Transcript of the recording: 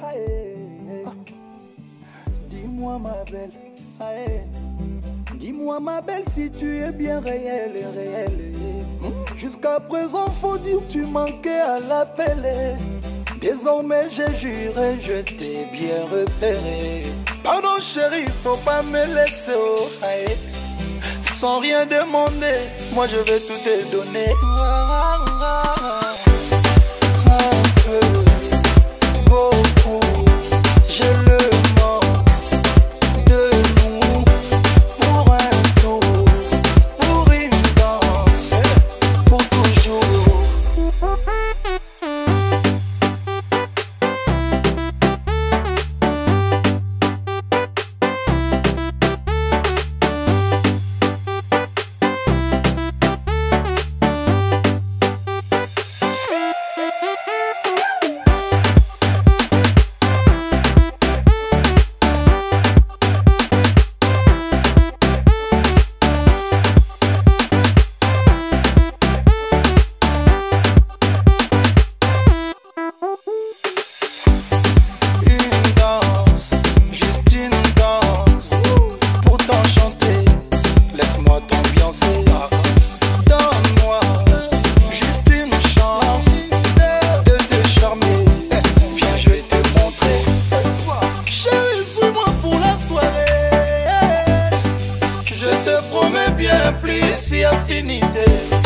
Dis-moi ma belle, dis-moi ma belle si tu es bien réelle et réelle. Jusqu'à présent faut dire tu manquais à l'appel. Désormais j'ai juré, je t'ai bien repéré. Pardon chérie, faut pas me laisser sans rien demander, moi je vais tout te donner. Un peu, beaucoup, j'ai le manque de nous. Pour un tour, pour une danse, pour toujours. Plus si affinité.